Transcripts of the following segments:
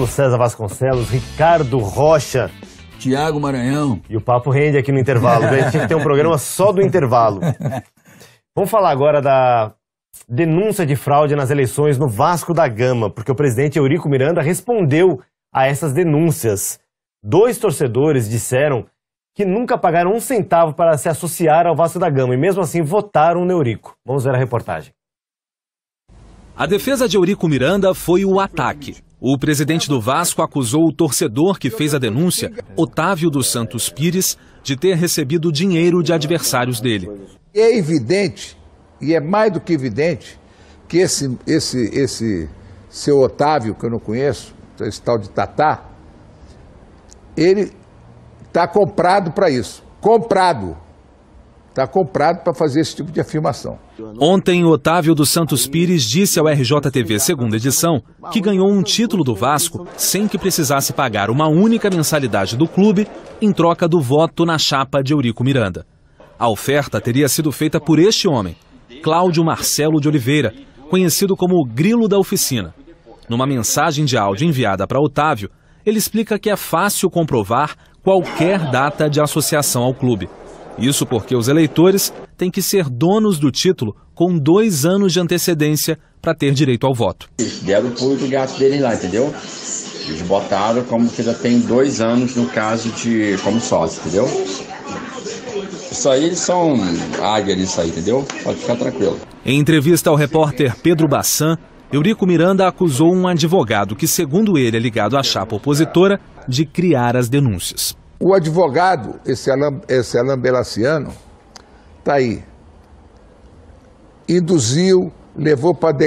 Paulo César Vasconcelos, Ricardo Rocha, Tiago Maranhão. E o papo rende aqui no intervalo. A gente tinha que ter um programa só do intervalo. Vamos falar agora da denúncia de fraude nas eleições no Vasco da Gama, porque o presidente Eurico Miranda respondeu a essas denúncias. 2 torcedores disseram que nunca pagaram um centavo para se associar ao Vasco da Gama e mesmo assim votaram no Eurico. Vamos ver a reportagem. A defesa de Eurico Miranda foi o ataque. O presidente do Vasco acusou o torcedor que fez a denúncia, Otávio dos Santos Pires, de ter recebido dinheiro de adversários dele. É evidente, e é mais do que evidente, que esse seu Otávio, que eu não conheço, esse tal de Tatá, ele está comprado para isso. Comprado. Está comprado para fazer esse tipo de afirmação. Ontem, Otávio dos Santos Pires disse ao RJTV Segunda Edição que ganhou um título do Vasco sem que precisasse pagar uma única mensalidade do clube em troca do voto na chapa de Eurico Miranda. A oferta teria sido feita por este homem, Cláudio Marcelo de Oliveira, conhecido como o Grilo da Oficina. Numa mensagem de áudio enviada para Otávio, ele explica que é fácil comprovar qualquer data de associação ao clube. Isso porque os eleitores têm que ser donos do título com 2 anos de antecedência para ter direito ao voto. Eles deram o pulo do gato deles lá, entendeu? Eles botaram como que já tem 2 anos no caso de como sócio, entendeu? Isso aí eles são águia disso aí, entendeu? Pode ficar tranquilo. Em entrevista ao repórter Pedro Bassan, Eurico Miranda acusou um advogado que, segundo ele, é ligado à chapa opositora, de criar as denúncias. O advogado, esse Alain Belaciano, está aí. Induziu, levou para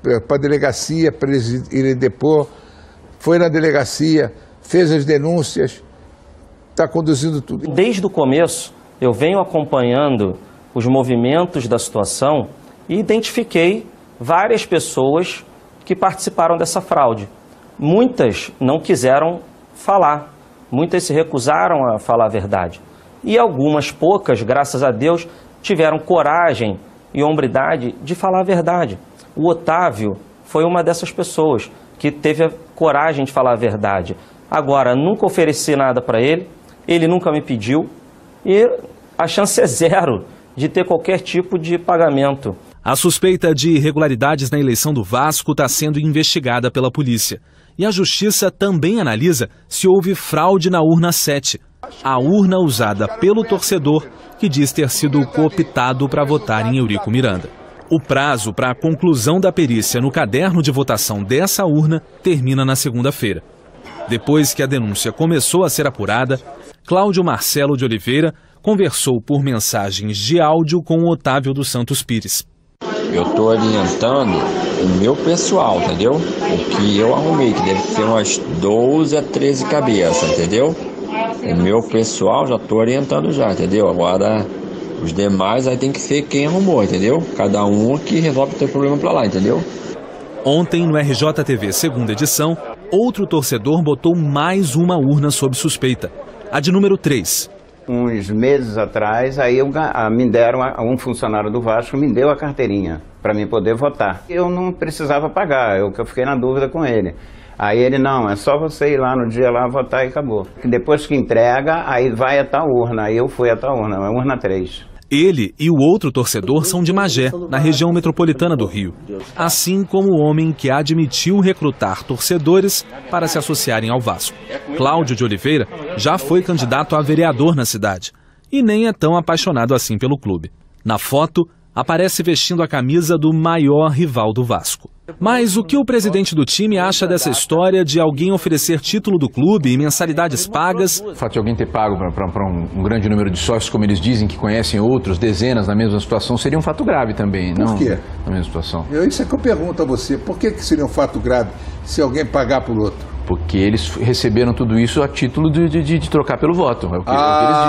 a delegacia para ele depor, foi na delegacia, fez as denúncias, está conduzindo tudo. Desde o começo, eu venho acompanhando os movimentos da situação e identifiquei várias pessoas que participaram dessa fraude. Muitas não quiseram falar. Muitas se recusaram a falar a verdade. E algumas poucas, graças a Deus, tiveram coragem e hombridade de falar a verdade. O Otávio foi uma dessas pessoas que teve a coragem de falar a verdade. Agora, nunca ofereci nada para ele, ele nunca me pediu e a chance é 0 de ter qualquer tipo de pagamento. A suspeita de irregularidades na eleição do Vasco está sendo investigada pela polícia. E a Justiça também analisa se houve fraude na urna 7, a urna usada pelo torcedor que diz ter sido cooptado para votar em Eurico Miranda. O prazo para a conclusão da perícia no caderno de votação dessa urna termina na segunda-feira. Depois que a denúncia começou a ser apurada, Cláudio Marcelo de Oliveira conversou por mensagens de áudio com o Otávio dos Santos Pires. Eu estou orientando o meu pessoal, entendeu? O que eu arrumei, que deve ter umas 12 a 13 cabeças, entendeu? O meu pessoal já estou orientando já, entendeu? Agora, os demais aí tem que ser quem arrumou, entendeu? Cada um que resolve o seu problema para lá, entendeu? Ontem, no RJTV Segunda Edição, outro torcedor botou mais uma urna sob suspeita, a de número 3. Uns meses atrás, aí me deram, um funcionário do Vasco me deu a carteirinha para mim poder votar. Eu não precisava pagar, eu fiquei na dúvida com ele. Aí ele, não, é só você ir lá no dia lá votar e acabou. Depois que entrega, aí vai a tal urna, aí eu fui a tal urna, a urna 3. Ele e o outro torcedor são de Magé, na região metropolitana do Rio. Assim como o homem que admitiu recrutar torcedores para se associarem ao Vasco. Cláudio de Oliveira já foi candidato a vereador na cidade e nem é tão apaixonado assim pelo clube. Na foto, aparece vestindo a camisa do maior rival do Vasco. Mas o que o presidente do time acha dessa história de alguém oferecer título do clube e mensalidades pagas? O fato de alguém ter pago para um grande número de sócios, como eles dizem, que conhecem outros, dezenas na mesma situação, seria um fato grave também, não? Por quê? Na mesma situação. Isso é que eu pergunto a você, por que seria um fato grave se alguém pagar por outro? Porque eles receberam tudo isso a título de trocar pelo voto, é o que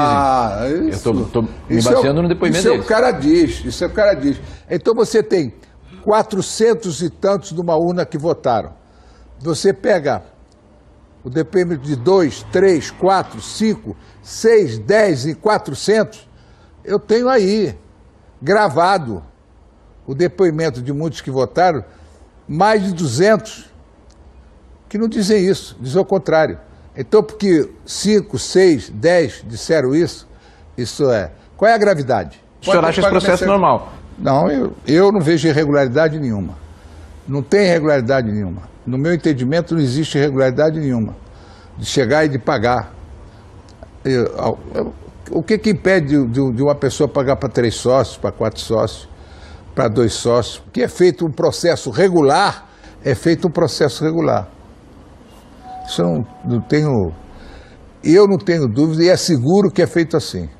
eles dizem. Eu estou me baseando no depoimento deles. Isso é o cara diz. Então você tem 400 e tantos numa urna que votaram. Você pega o depoimento de 2, 3, 4, 5, 6, 10 e 400, eu tenho aí, gravado, o depoimento de muitos que votaram, mais de 200. que não dizem isso, dizem o contrário. Então, porque 5, 6, 10 disseram isso é... Qual é a gravidade? O senhor acha esse processo normal? Não, eu não vejo irregularidade nenhuma. Não tem irregularidade nenhuma. No meu entendimento, não existe irregularidade nenhuma de chegar e de pagar. O que impede de uma pessoa pagar para 3 sócios, para 4 sócios, para 2 sócios? Que é feito um processo regular, é feito um processo regular. Isso eu não tenho dúvida e é seguro que é feito assim.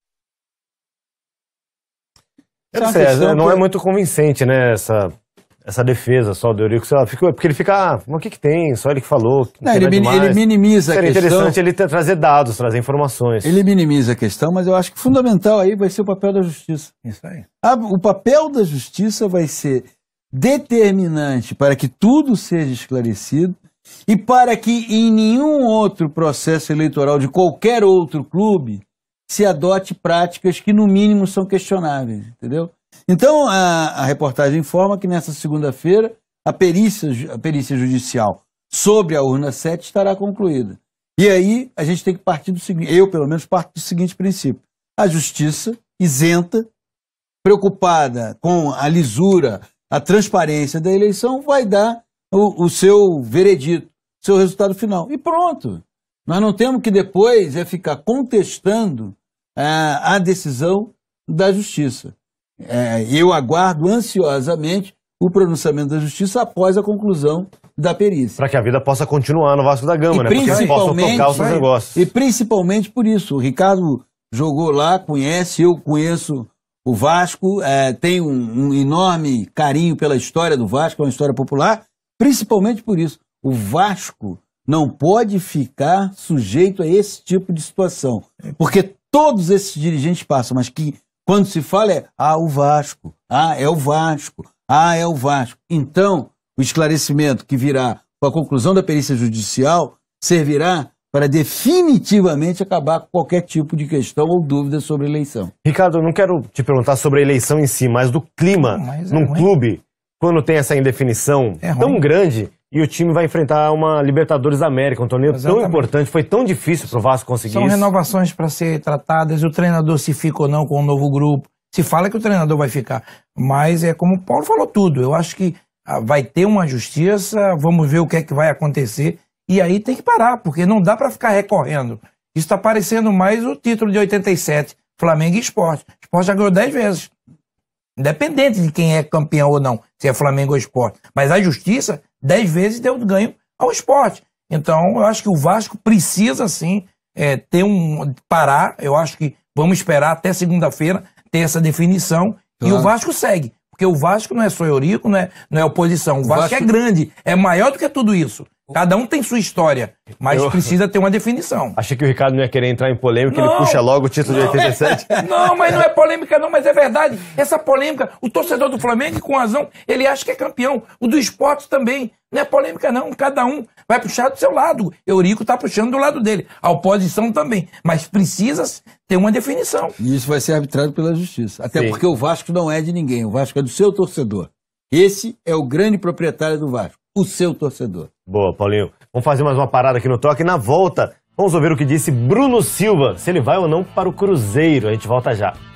Não é muito convincente, né, essa defesa só do Eurico, porque ele fica, mas o que tem? Só ele que falou. Ele minimiza a questão. Seria interessante ele trazer dados, trazer informações. Ele minimiza a questão, mas eu acho que fundamental aí vai ser o papel da justiça. Isso aí. O papel da justiça vai ser determinante para que tudo seja esclarecido e para que em nenhum outro processo eleitoral de qualquer outro clube se adote práticas que no mínimo são questionáveis, entendeu? Então, a reportagem informa que nessa segunda-feira a perícia judicial sobre a urna 7 estará concluída. E aí a gente tem que partir do seguinte, eu pelo menos parto do seguinte princípio: a justiça isenta, preocupada com a lisura, a transparência da eleição, vai dar o seu veredito, o seu resultado final. E pronto. Nós não temos que depois ficar contestando a decisão da justiça. Eu aguardo ansiosamente o pronunciamento da justiça após a conclusão da perícia. Para que a vida possa continuar no Vasco da Gama, né? Para que eles possam tocar os seus negócios. E principalmente por isso. O Ricardo jogou lá, conhece, eu conheço o Vasco, tenho um enorme carinho pela história do Vasco, é uma história popular, principalmente por isso. O Vasco não pode ficar sujeito a esse tipo de situação. Porque todos esses dirigentes passam, mas que quando se fala o Vasco, é o Vasco, é o Vasco. Então, o esclarecimento que virá com a conclusão da perícia judicial servirá para definitivamente acabar com qualquer tipo de questão ou dúvida sobre a eleição. Ricardo, eu não quero te perguntar sobre a eleição em si, mas do clima num clube, quando tem essa indefinição tão grande e o time vai enfrentar uma Libertadores da América, um torneio tão importante, foi tão difícil para o Vasco conseguir isso. São renovações para ser tratadas, o treinador se fica ou não com um novo grupo. Se fala que o treinador vai ficar, mas é como o Paulo falou tudo, eu acho que vai ter uma justiça, vamos ver o que é que vai acontecer, e aí tem que parar, porque não dá para ficar recorrendo. Isso está parecendo mais o título de 87, Flamengo e Sport. O Sport já ganhou 10 vezes, independente de quem é campeão ou não, se é Flamengo ou Sport. Mas a justiça 10 vezes deu ganho ao Sport. Então, eu acho que o Vasco precisa, sim, parar. Eu acho que vamos esperar até segunda-feira ter essa definição. Claro. E o Vasco segue. Porque o Vasco não é só Eurico, não é oposição. O Vasco é grande, é maior do que tudo isso. Cada um tem sua história, mas precisa ter uma definição. Achei que o Ricardo não ia querer entrar em polêmica, ele puxa logo o título de 87. Não, mas não é polêmica não, mas é verdade. Essa polêmica, o torcedor do Flamengo, com razão, ele acha que é campeão. O do Sport também. Não é polêmica não, cada um vai puxar do seu lado. Eurico está puxando do lado dele. A oposição também. Mas precisa ter uma definição. E isso vai ser arbitrado pela justiça. Até porque o Vasco não é de ninguém. O Vasco é do seu torcedor. Esse é o grande proprietário do Vasco. O seu torcedor. Boa, Paulinho. Vamos fazer mais uma parada aqui no Toque. Na volta, vamos ouvir o que disse Bruno Silva, se ele vai ou não para o Cruzeiro. A gente volta já.